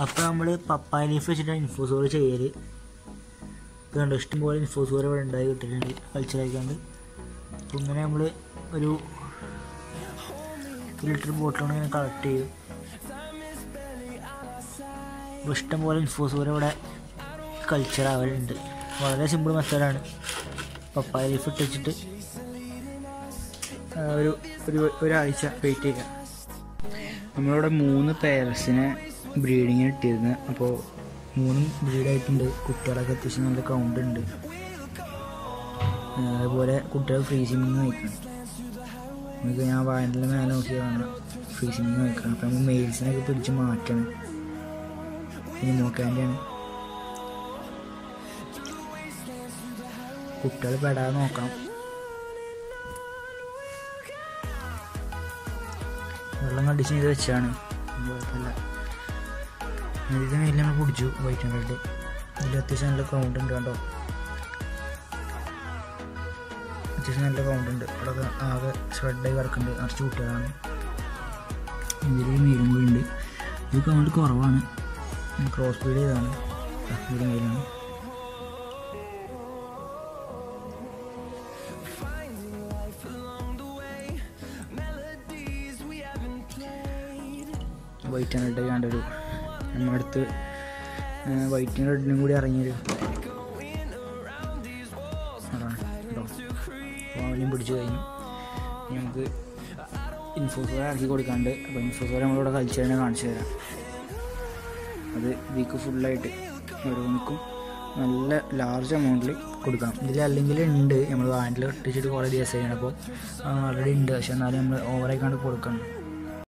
അപ്പോൾ നമ്മൾ പപ്പായ ലീഫ് വെച്ചിട്ടാണ് ഇൻഫ്യൂസോർ ചെയ്യൽ. ഇത് കണ്ടോ, ഇഷ്ടംപോലെ ഇൻഫ്യൂസോർ ഇവിടെ ഉണ്ടായി കിട്ടിയിട്ടുണ്ട് കൾച്ചറായിക്കാണ്ട്. അപ്പോൾ ഇങ്ങനെ നമ്മൾ ഒരു ലിറ്റർ ബോട്ടിലാണ് ഇങ്ങനെ കളക്ട് ചെയ്യും. അപ്പോൾ ഇഷ്ടംപോലെ ഇൻഫ്യൂസോർ ഇവിടെ കൾച്ചർ ആവലുണ്ട്. വളരെ സിമ്പിൾ മെത്തേഡാണ്. പപ്പായ ലീഫ് ഇട്ട് വെച്ചിട്ട് ഒരാഴ്ച വെയിറ്റ് ചെയ്യുക. നമ്മളിവിടെ 3 പേരൻസിനെ ബ്രീഡിങ്ങിന് ഇട്ടിരുന്നത്. അപ്പോൾ 3 ബ്രീഡായിട്ടുണ്ട്. കുട്ടികളൊക്കെ അത്യാവശ്യം നല്ല കൗണ്ട് ഉണ്ട്. അതുപോലെ കുട്ടികൾ ഫ്രീസിമിങ് കഴിക്കണം. നമുക്ക് ഞാൻ വായൻ്റെ മേലെ നോക്കി കാണാം ഫ്രീസിമിങ് കഴിക്കണം. അപ്പോൾ നമ്മൾ മെയിൽസിനൊക്കെ പിടിച്ച് മാറ്റണം. ഇനി നോക്കാൻ്റെയാണ് കുട്ടികൾ പെടാതെ നോക്കണം. വെള്ളം കണ്ടീഷൻ ചെയ്ത് വെച്ചാണ്, കുഴപ്പമില്ല. ഇതിൻ്റെ മേലിൽ നമ്മൾ പിടിച്ചു വൈറ്റ് ആൻഡ് റെഡ്. ഇതിൽ അത്യാവശ്യം നല്ല കൗണ്ട് ഉണ്ട് കണ്ടോ, അത്യാവശ്യം നല്ല കൗണ്ട് ഉണ്ട്. അവിടെ ആകെ സ്പ്രെഡായി കിടക്കുന്നുണ്ട്, നിറച്ച് കുട്ടികളാണ്. ഇതിലൊരു മെയിലും കൂടി ഉണ്ട്. ഇത് കൗണ്ട് കുറവാണ്, ക്രോസ് ബ്രീഡ് ചെയ്താണ്. ഇത് മെയിലാണ്. വൈറ്റ് ആൻഡ് റെഡ് കണ്ടൊരു നമ്മുടെ അടുത്ത് വൈറ്റ് ആൻഡ് റെഡിനും കൂടി ഇറങ്ങിയൊരു അതാണ് കേട്ടോ. അവനെയും പിടിച്ചു കഴിഞ്ഞു. നമുക്ക് ഇൻഫ്യൂസോർ ഇറക്കി കൊടുക്കാണ്ട്. അപ്പോൾ ഇൻഫ്യൂസോർ നമ്മളിവിടെ കൾച്ചറിനെ കാണിച്ചു തരാം. അത് വീക്ക് ഫുള്ളായിട്ട് ഓരോന്നിക്കും നല്ല ലാർജ് എമൗണ്ടിൽ കൊടുക്കണം. ഇതിലല്ലെങ്കിൽ ഉണ്ട്, നമ്മൾ വാനിൽ ഇട്ടിച്ചിട്ട് കുറേ ദിവസം ചെയ്യണം. അപ്പോൾ ആൾറെഡി ഉണ്ട്, പക്ഷെ എന്നാലും നമ്മൾ ഓവറായിക്കാണ്ട് കൊടുക്കണം.